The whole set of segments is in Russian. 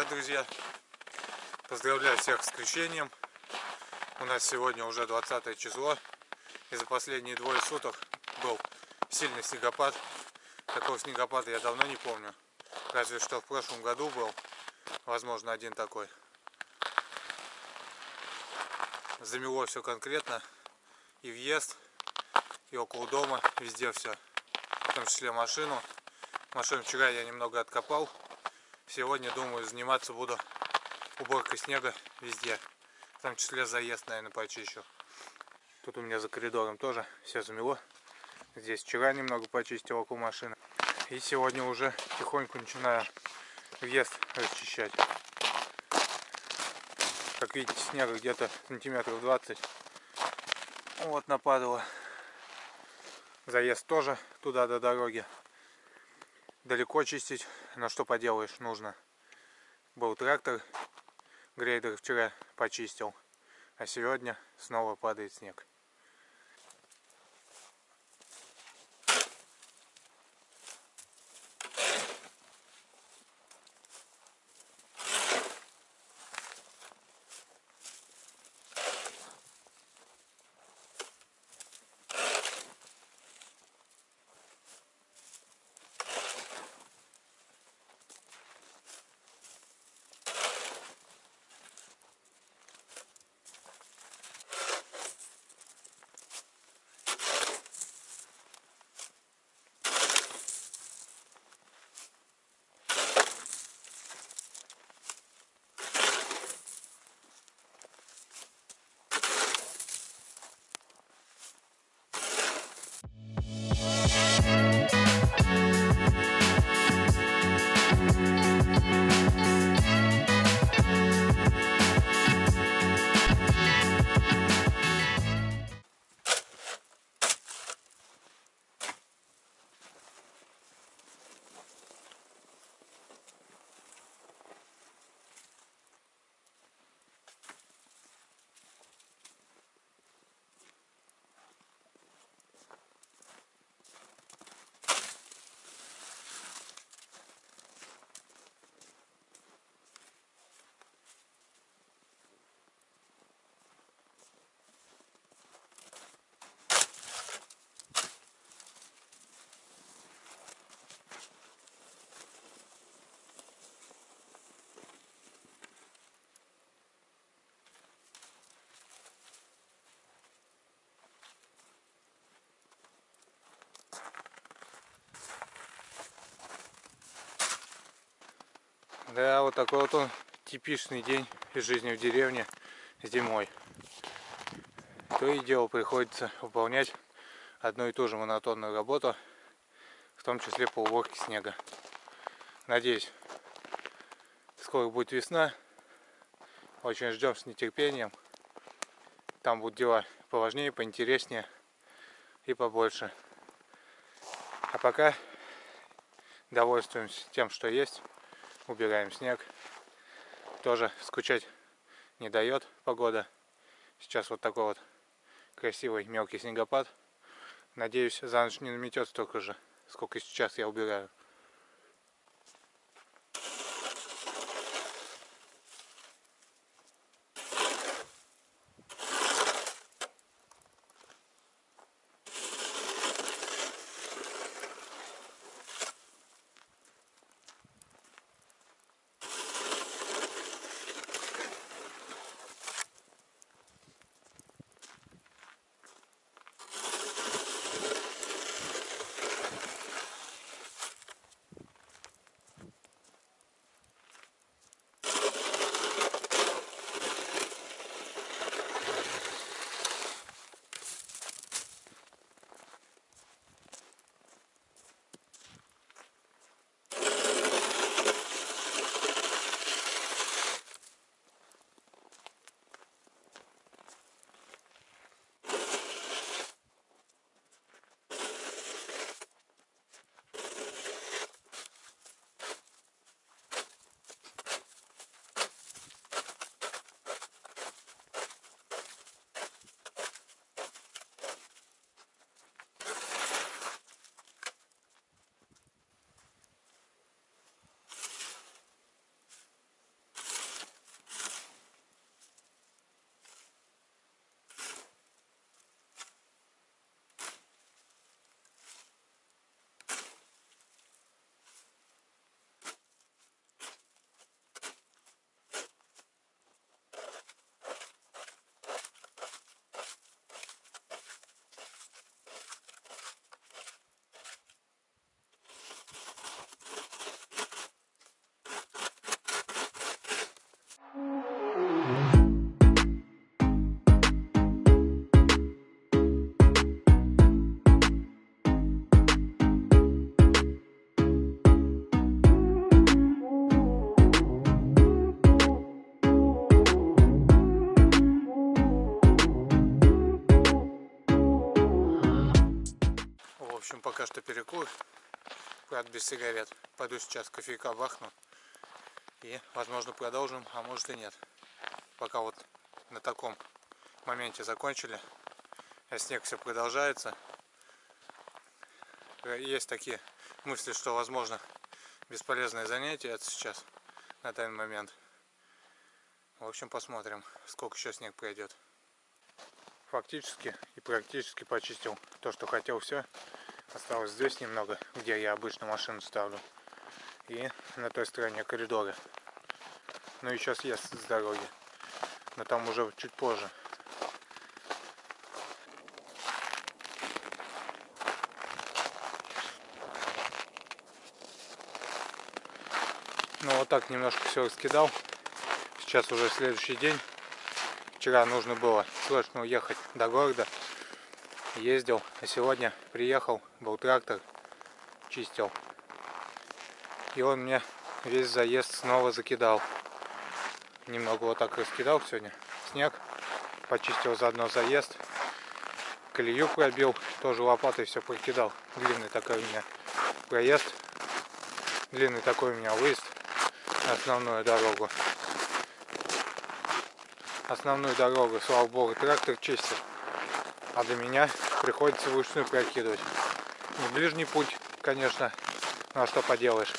Привет, друзья! Поздравляю всех с крещением. У нас сегодня уже 20 число, и за последние двое суток был сильный снегопад. Такого снегопада я давно не помню, разве что в прошлом году был, возможно, один такой. Замело все конкретно, и въезд, и около дома, везде все, в том числе машину. Машину вчера я немного откопал. Сегодня, думаю, заниматься буду уборкой снега везде. В том числе заезд, наверное, почищу. Тут у меня за коридором тоже все замело. Здесь вчера немного почистил около машины. И сегодня уже тихоньку начинаю въезд расчищать. Как видите, снега где-то сантиметров 20. Вот нападало. Заезд тоже туда до дороги. Далеко чистить, но что поделаешь, нужно. Был трактор, грейдер вчера почистил, а сегодня снова падает снег. Да, вот такой вот он типичный день из жизни в деревне зимой. То и дело приходится выполнять одну и ту же монотонную работу, в том числе по уборке снега. Надеюсь, скоро будет весна. Очень ждем с нетерпением. Там будут дела поважнее, поинтереснее и побольше. А пока довольствуемся тем, что есть. Убираем снег. Тоже скучать не дает погода. Сейчас вот такой вот красивый мелкий снегопад. Надеюсь, за ночь не наметет столько же, сколько сейчас я убираю. общем, пока что перекур. Правда, без сигарет. Пойду сейчас кофейка бахну. И, возможно, продолжим, а может и нет. Пока вот на таком моменте закончили. А снег все продолжается. Есть такие мысли, что, возможно, бесполезное занятие это сейчас, на данный момент. В общем, посмотрим, сколько еще снег пройдет. Фактически и практически почистил то, что хотел, все. Осталось здесь немного, где я обычно машину ставлю. И на той стороне коридора. Ну и сейчас съезд с дороги. Но там уже чуть позже. Ну вот так немножко все раскидал. Сейчас уже следующий день. Вчера нужно было срочно уехать до города. Ездил, а сегодня приехал, был трактор, чистил. И он мне весь заезд снова закидал. Немного вот так раскидал сегодня снег. Почистил заодно заезд. Колею пробил, тоже лопатой все прокидал. Длинный такой у меня проезд. Длинный такой у меня выезд на основную дорогу. Основную дорогу, слава богу, трактор чистит. А до меня приходится вручную прокидывать. Не ближний путь, конечно, ну а что поделаешь.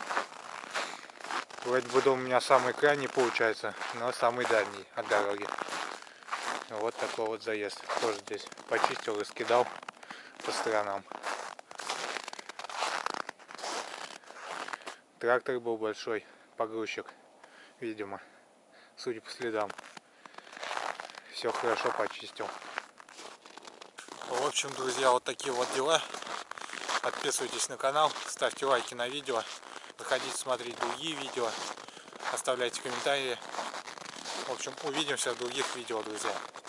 Вроде бы дом у меня самый крайний получается, но самый дальний от дороги. Вот такой вот заезд. Тоже здесь почистил, раскидал по сторонам. Трактор был большой, погрузчик, видимо, судя по следам. Все хорошо почистил. В общем, друзья, вот такие вот дела. Подписывайтесь на канал, ставьте лайки на видео, выходите смотреть другие видео, оставляйте комментарии. В общем, увидимся в других видео, друзья.